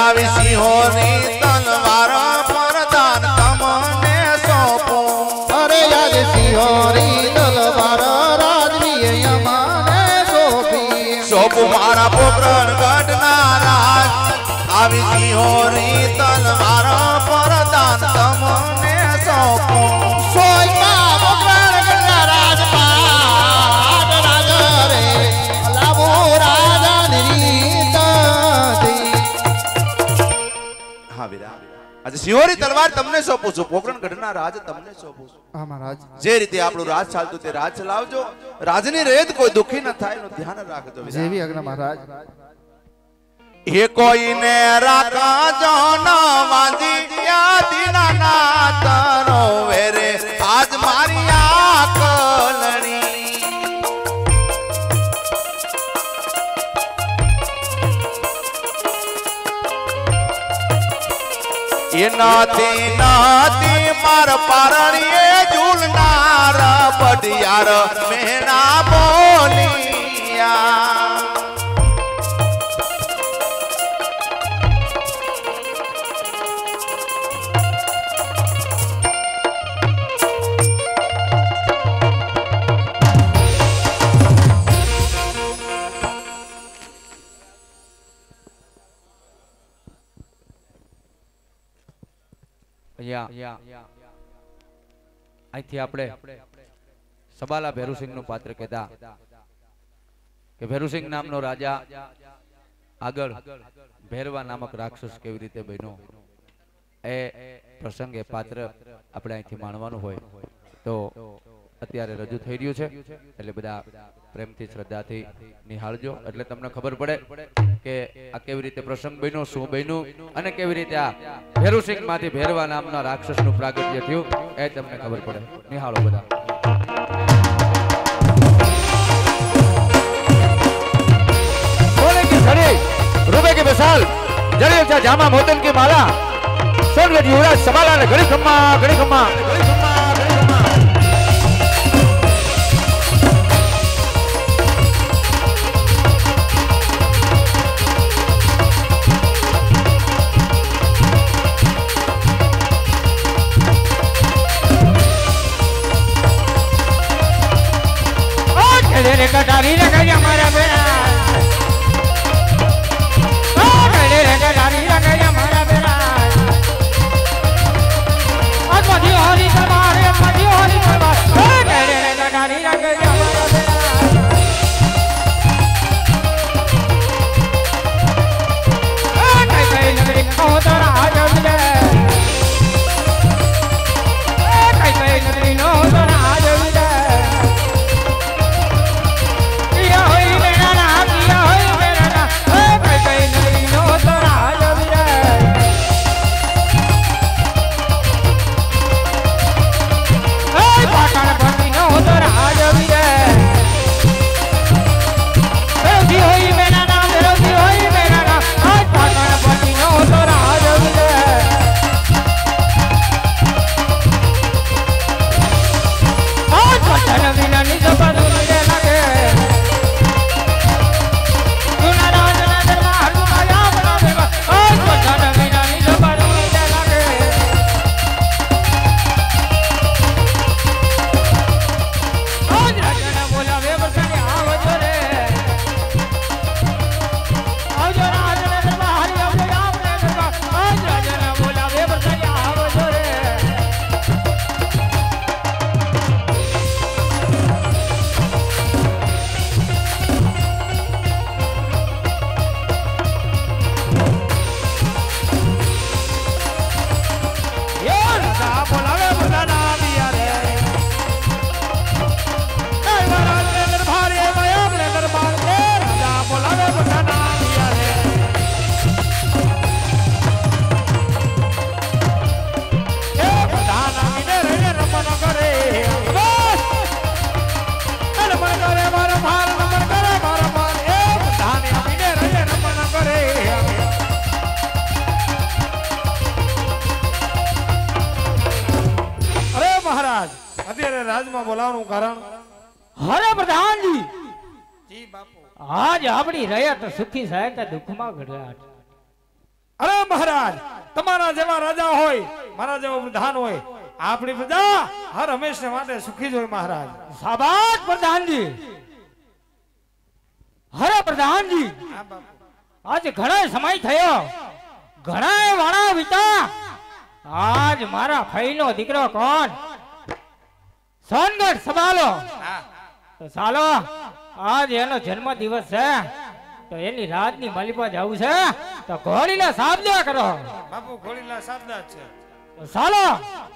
આવી સિંહોની તલવાર પરદાન તમને સોંપું અરે યાદ સિંહોની તલવાર રાજવીએ અમાને સોંપી સોંપું મારા પોકરણ ગઢના રાજ આવી સિંહોની તલવાર પરદાન તમને સોંપું સોયકા પોકરણ ગઢના રાજપાટ રાજ રે લાવો રાજાની હા વીરા આજે સિંહોની તલવાર તમને સોંપું છું પોકરણ ગઢના રાજ તમને સોંપું છું હા મહારાજ જે રીતે આપણું રાજ ચાલતું તે રાજ ચલાવજો રાજની રેત કોઈ દુખી ન થાય એનું ધ્યાન રાખજો જેવી આજ્ઞા મહારાજ એ કોઈને રાખજો ન વાંજી યાદીના નાથ રોવે રે આજ મારી આકલણી એ નાથી નાથી માર પારણીએ ઝૂલનાર પડિયાર મેણા બોલિયા અહીંથી આપણે સબાલા ભેરુસિંહ નું પાત્ર કહેતા કે ભેરુસિંહ નામનો રાજા આગળ ભેરવા નામક રાક્ષસ કેવી રીતે બન્યો એ પ્રસંગે પાત્ર આપણે અહીંથી માણવાનું હોય તો અત્યારે રજૂ થઈ રહ્યું છે એટલે બધા પ્રેમથી શ્રદ્ધાથી નિહાળજો એટલે તમને ખબર પડે કે આ કેવી રીતે પ્રસંગ બન્યો શું બન્યું અને કેવી રીતે આ ભેરુસિંહ માંથી ભેરવા નામના રાક્ષસ નું પ્રાગટ્ય થયું એ તમને ખબર પડે નિહાળો બધા सोने की छड़ी रुपए के विशाल जड़े जामा मोतन की माला सोनगढ़ युवराज सबाला ने घड़ी खम्मा घड़ी खम्मा कटारी रे कया मारा बेरा ओ कड़े रे कटारी रे कया मारा बेरा मधी हरी तलवार ओ कड़े रे कटारी रे कया मारा बेरा ओ कई कई नगरी को तो राज विजय ओ कई कई नगरी नो तो राज विजय आज अपनी रयत सुखी सहायता दुख में घड़ाट અરે મહારાજ તમારા જેવા રાજા હોય મારા જેવો પ્રધાન હોય આપણી પ્રજા હર હંમેશા માટે સુખી જ હોય મહારાજ શાબાશ પ્રધાનજી હરે પ્રધાનજી આજ ઘણો સમય થયો ઘણા વાળા વીતા આજ મારા ફઈનો દીકરો કોણ સોનગઢ સંભાળો તો ચાલો આજ એનો જન્મ દિવસ છે તો એની રાતની માલિપા જવું છે તો ઘોડીના સાબદા કરો બાપુ ઘોડીલા સાબદા છે તો ચાલો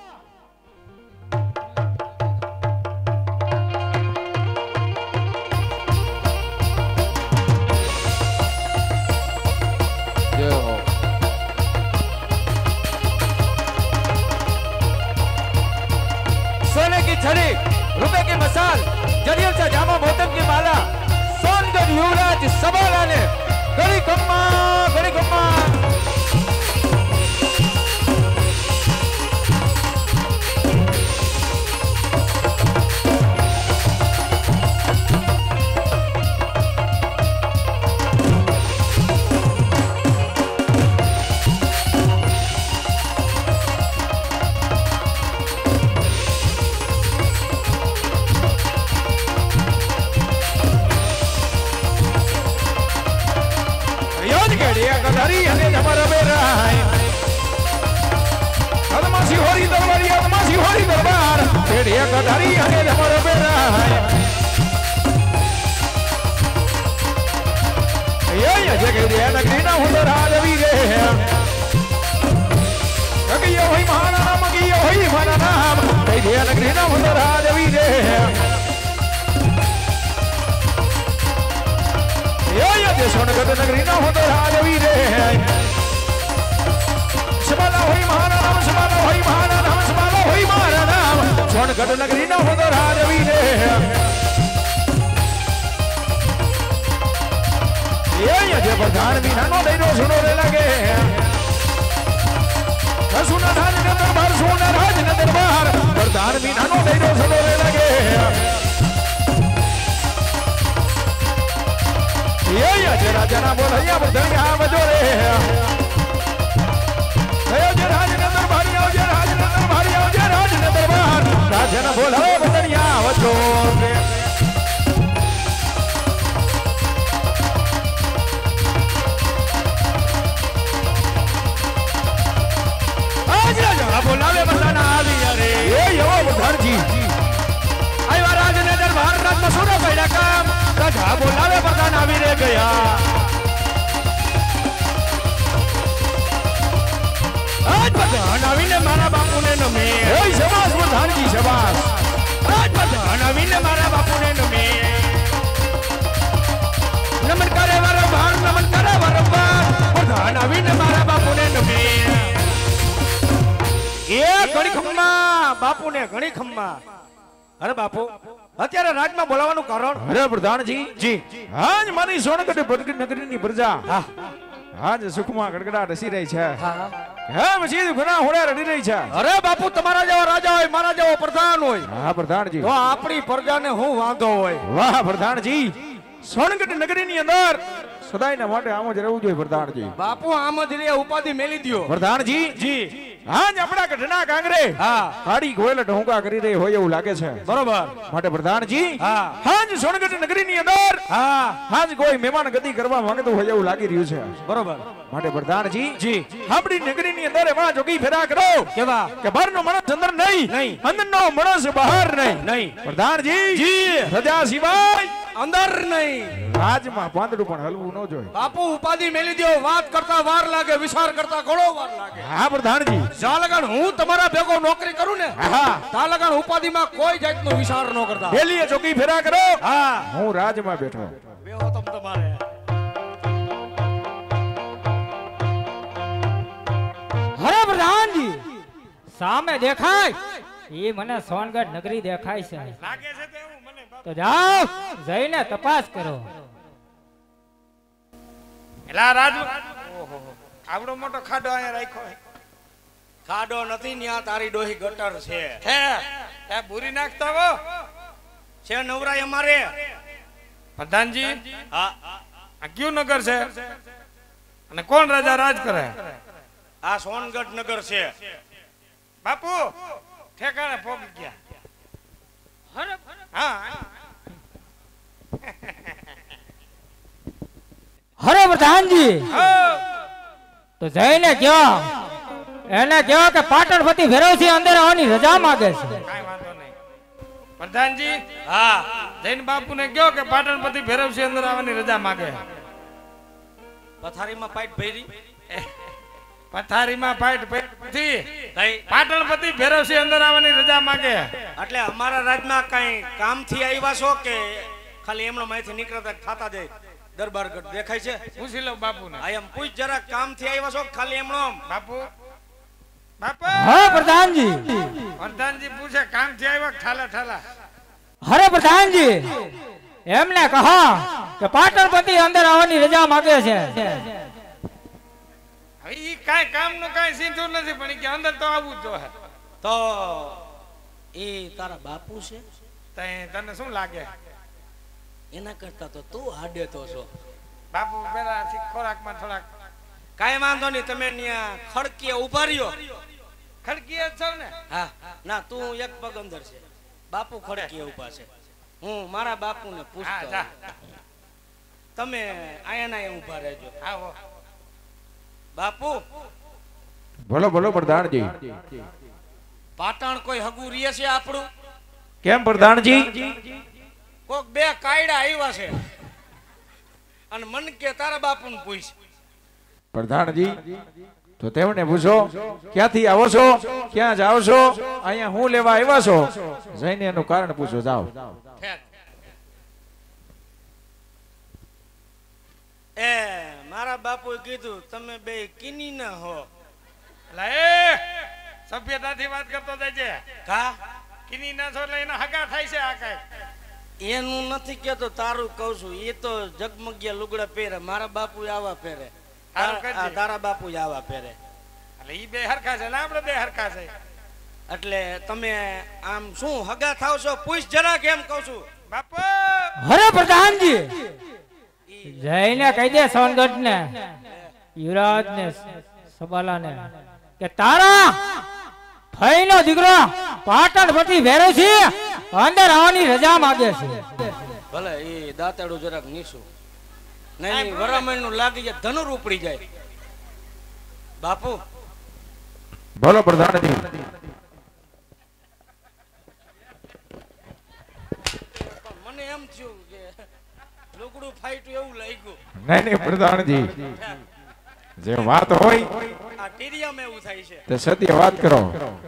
सोने की छड़ी रुपए की मसाल जरियल से जामा मोहतम की माला सोनगढ़ युवराज सबाला ने गड़ी खम्मा सोनगढ़ नगरी ना हो तो राजवीर समाला होई महाराणा समाला होई महाराणा सोनगढ़ नगरी ना हो तो राजवीर ये प्रधान भी नानो दे रो सुनो रे लगे सुना राज ने दरबार प्रधान भी नानो दे रो सुनो रे लगे ये राजा बोलैया बधैया बजोरे जे राज ने दरबार राजा ने बोला बधैया बजोरे आज राजा बोलावे बधाना आवी अरे ये यो बधार जी आया राज ने दरबार रात में सुनो बैठा काम राजा बोलावे प्रधान आवी रे गया आज प्रधान आवी ने मारा बापू ने नमे शाबाश प्रधान जी शाबाश आज प्रधान आवी ने मारा बापू ने नमे नमन करे वारंवार प्रधान आवी ने मारा बापू ने नमे ये घणी खम्मा बापू ने घणी खम्मा अरे बापू અત્યારે રાજમાં બોલાવાનું કારણ અરે પ્રધાનજી જી આજ મારી સોનગઢ નગરીની પ્રજા આજ સુખમાં ગડગડાટ હસી રહી છે હે પછી ઘણા હોડા રડી રહી છે અરે બાપુ તમારા જેવા રાજા હોય મારા જેવો પ્રધાન હોય હા પ્રધાનજી તો આપણી પ્રજાને હું વાંધો હોય વાહ પ્રધાનજી સોનગઢ નગરીની અંદર સદાયના માટે આમ જ રહેવું જોઈએ પ્રધાનજી બાપુ આમ જ રે ઉપાધિ મેલી દ્યો પ્રધાનજી જી આજ આપણા ગઢના કાંગરે કાળી ગોયલ ઢોંકા કરી રહી હોય એવું લાગે છે બરોબર માટે પ્રધાનજી આજ સોનગઢ નગરીની અંદર આજ કોઈ મહેમાન ગતિ કરવા માંગતું હોય એવું લાગી રહ્યું છે બરોબર માટે પ્રધાનજી જી આપણી નગરીની અંદર એવા જોગી ફેરા કરો કેવા કે બહારનો માણસ અંદર નહીં અંદરનો માણસ બહાર નહીં પ્રધાનજી જી રજા સિવાય અંદર નહીં રાજમાં પાંદડું પણ હલવું ન જોઈએ બાપુ ઉપાધિ મેલી દો વાત કરતા વાર લાગે વિચાર કરતા ઘણો વાર લાગે હા પ્રધાનજી જા લગન હું તમારા ભેગો નોકરી કરું ને હા તા લગન ઉપાધિમાં કોઈ જાતનો વિચાર ન કરતા પેલીએ ચોકી ફેરા કરો હા હું રાજમાં બેઠો બેહો તમ તમારે હરે પ્રધાનજી સામે દેખાય એ મને સોનગઢ નગરી દેખાય છે લાગે છે તે હું મને તો જાઓ જઈને તપાસ કરો એલા રાજુ ઓહો આવડો મોટો ખાડો અહીંયા રાખ્યો ખાડો નથી ન્યા તારી ડોહી ગટર છે હે એ બુરી નાખતા હો છે નવરાય અમારે પ્રધાનજી હા આ કયું નગર છે અને કોણ રાજા રાજ કરે? આ સોનગઢ નગર છે. બાપુ ઠેકાણે પહોંચી ગયા. હા હરે પ્રધાનજી તો જઈને કયો એને કયો કે પાટણપતિ ભેરવસિંહ અંદર આવવાની રજા માંગે છે. કાંઈ વાંધો નહીં પ્રધાનજી. હા જૈન બાપુને કહો કે પાટણપતિ ભૈરવસિંહ અંદર આવવાની રજા માંગે. પથારીમાં પાઇટ ભરી પથારીમાં પાઇટ ભરી થઈ પાટણપતિ ભૈરવસિંહ અંદર આવવાની રજા માંગે. એટલે અમારા રાજમાં કઈ કામથી આવ્યા છો કે ખાલી એમનો માહિતી નીકળતા થતા જાય દરબારગઢ દેખાય છે? પૂછી લો બાપુને. આ એમ પૂછ જરા કામથી આવ્યા છો કે ખાલી એમનો? બાપુ બાપુ હા પ્રધાનજી. પ્રધાનજી પૂછે કામથી આવ્યા કે ઠાલા ઠાલા? હરે પ્રધાનજી એમને કહો કે પાટણપતિ અંદર આવવાની રજા માંગે છે. હવે ઈ કાંઈ કામનું કાંઈ સીધું નથી પણ ઈ કે અંદર તો આવવું જ જોઈએ. તો એ તારા બાપુ છે? તને શું લાગે? એના કરતા તો તું આડે તો છો. બાપુ પેલા ખોરાકમાં થોડાક કાંઈ વાંધો નહીં, તમે ત્યાં ખડકીએ ઉભા રહ્યો. ખડકીએ જ છો ને? હા ના, તું એક પગ અંદર છે, બાપુ ખડકીએ ઉભા છે. હું મારા બાપુને પૂછતો જા. તમે આયા ઉભા રહેજો. આવો બાપુ બોલો બોલો પ્રધાનજી. પાટણ કોઈ હગુ રીએ છે આપણું? કેમ પ્રધાનજી? કોક બે કાયડા આવ્યા છે અને મન કે તારા બાપુને પૂછ. પ્રધાનજી તો તેમને પૂછો ક્યાંથી આવો છો, ક્યાં જાઓ છો, અહીંયા હું લેવા આવ્યા છો, જઈને એનું કારણ પૂછો. જાઓ. એ મારા બાપુએ કીધું તમે બે કિની ના હો. લે સભ્યતાથી વાત કરતો જાય છે. કા કિની ના છો એટલે એના હગા થાય છે. આ કઈ એનું નથી કેતો, તારું કઉ છું. એ તો જગમગિયા લુગડા પહેરે, મારા બાપુ આવા પહેરે, તારા બાપુ આવા પહેરે. એટલે ઈ બે હરખા છે ને આપણે બે હરખા છે. એટલે તમે આમ શું હગા થાવ છો? પૂછ જરા કેમ કઉ છું. બાપુ હરે પ્રધાનજી જઈને કહી દે સોનગઢ ને યુવરાજ ને સબાલા ને કે તારા ફઈનો દીકરો પાટણપતિ ભૈરવસિંહ અંદર આવવાની રજા માંગે છે. ભલે એ દાંતેડું જરાક નીસું નહીં, વરામણ નું લાગી જાય, ધનુર ઉપડી જાય. બાપુ બોલો પ્રધાનજી. મને એમ થયું કે લુગડું ફાઈટું એવું લાગ્યું. નહીં નહીં પ્રધાનજી, જે વાત હોય આ ટીરિયામાં એવું થાય છે. તે સત્ય વાત કરો.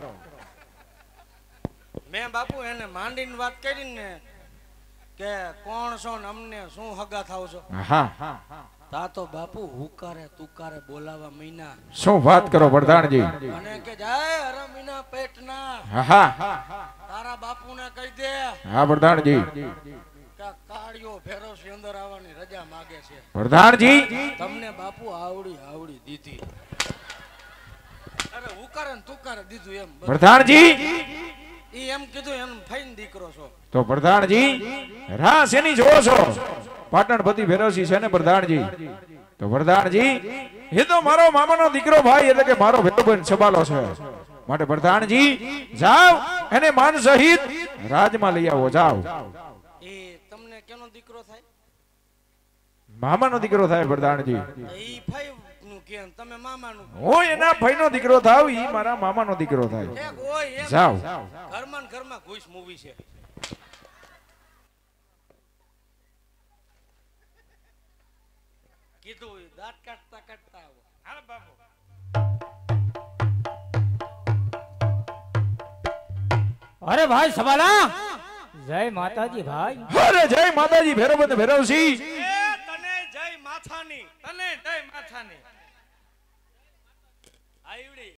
મેં બાપુ એને માંડીને વાત કરી ને કે કોણ છો ને અમને શું હગા થાવ છો? હા તા તો બાપુ હુકારે તુકારે બોલાવા મહિના. શું વાત કરો પ્રધાનજી? મને કે જાય હરા મહિના પેટના હા તારા બાપુને કહી દે હા પ્રધાનજી. કે કાળિયો ભૈરવસિંહ અંદર આવવાની રજા માંગે છે. પ્રધાનજી તમને બાપુ આવડી દીધી. અરે હુકારે ને તુકારે દીધું એમ. પ્રધાનજી ઈ એમ કીધું એમ ફઈન દીકરો છો. તો પ્રધાનજી રાહ શેની જોવો છો? પાટણપતિ ભૈરવસિંહ છે ને પ્રધાનજી. તો પ્રધાનજી એ તો મારો મામાનો દીકરો ભાઈ, એટલે કે મારો ભૈરવબન સબાલો છે. માટે પ્રધાનજી જાઓ એને માન સહિત રાજમાં લઈ આવો. જાઓ. એ તમને કેનો દીકરો થાય? મામાનો દીકરો થાય પ્રધાનજી. ઈ ફઈ નું કે તમે મામાનું. હું એના ભાઈનો દીકરો થાવ, ઈ મારા મામાનો દીકરો થાય. એક હોય એમ. જાઓ. ઘરમાં ને ઘરમાં ઘુસ મૂવી છે. કીધું દાંત કાઢતા કાઢતા આવો. હાલ બાપુ અરે ભાઈ સબાલા જય માતાજી ભાઈ. અરે જય માતાજી ભૈરવબંધ ભૈરવસિંહ. એ તને જય માથાની. તને જય માથાની. આઈવડી